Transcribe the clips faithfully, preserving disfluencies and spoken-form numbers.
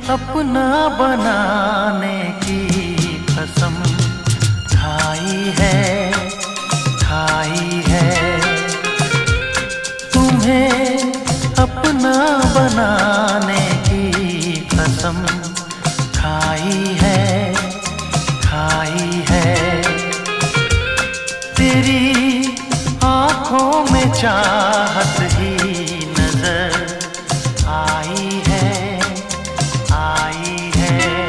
अपना बनाने की कसम खाई है, खाई है। तुम्हें अपना बनाने की कसम खाई है, खाई है। तेरी आँखों में चाहत ही नजर आई है, आई है।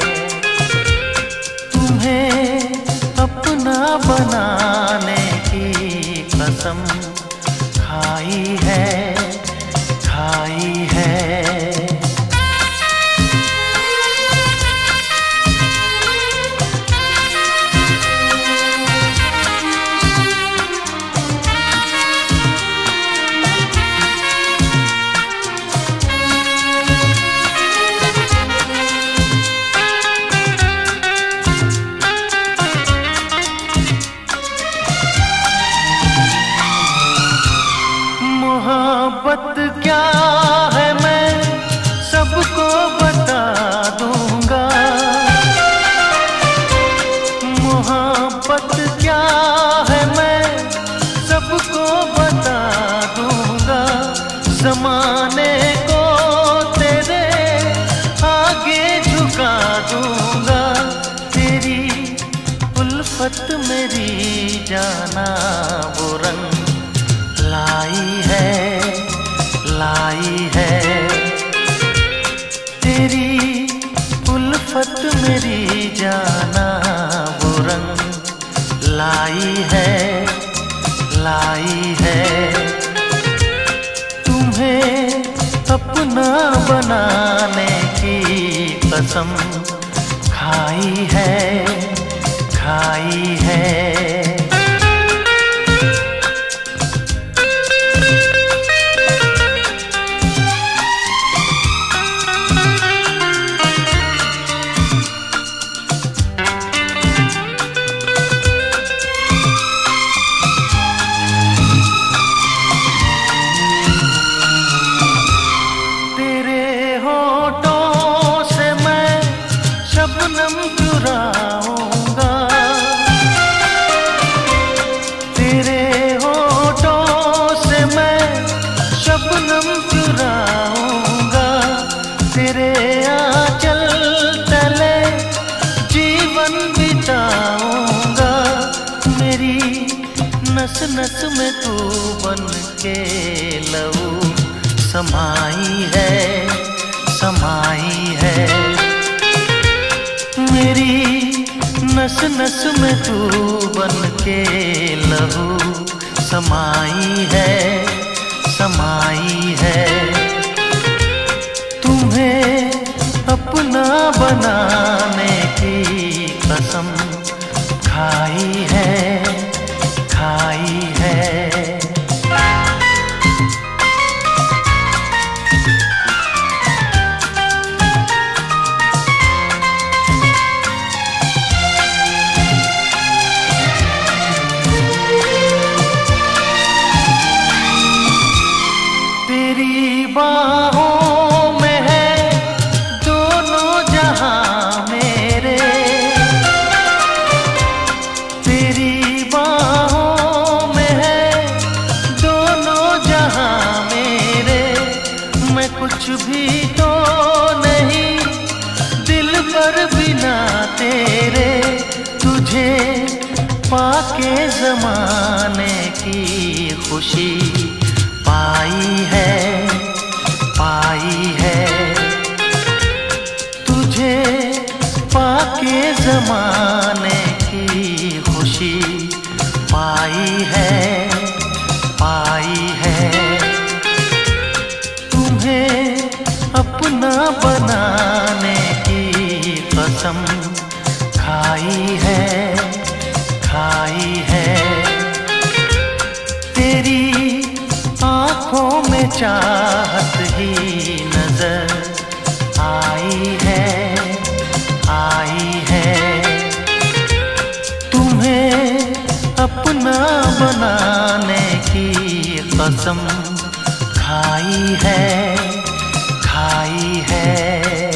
तुम्हें अपना बनाने की कसम खाई है, खाई है। मोहब्बत क्या है मैं सबको बता दूंगा। मोहब्बत क्या है मैं सबको बता दूंगा। ज़माने को तेरे आगे झुका दूंगा। तेरी उल्फत मेरी जाना वो रंग लाई है, लाई है। तेरी उल्फत मेरी जाना वो रंग लाई है, लाई है। तुम्हें अपना बनाने की कसम खाई है, खाई है। शबनम चुराऊंगा, तेरे होठों से मैं शबनम चुराऊंगा। तेरे आंचल तले जीवन बिताऊंगा। मेरी नस नस में तू बन के लहू समाई है, समाई है। मेरी नस नस में तू बन के लहू समाई है, समाई है। तुम्हें अपना बनाने की कसम खाई है, खाई है। तेरी बाहों में है दोनों जहां मेरे। तेरी बाहों में है दोनों जहां मेरे। मैं कुछ भी तो नहीं दिल पर बिना तेरे। तुझे पाके ज़माने की खुशी पाई है, पाई है। तुझे पाके ज़माने की खुशी पाई है, पाई है। तुम्हें अपना बनाने की कसम खाई है, खाई है। तेरी आँखों में चाहत ही नजर आई है, आई है। तुम्हें अपना बनाने की कसम खाई है, खाई है।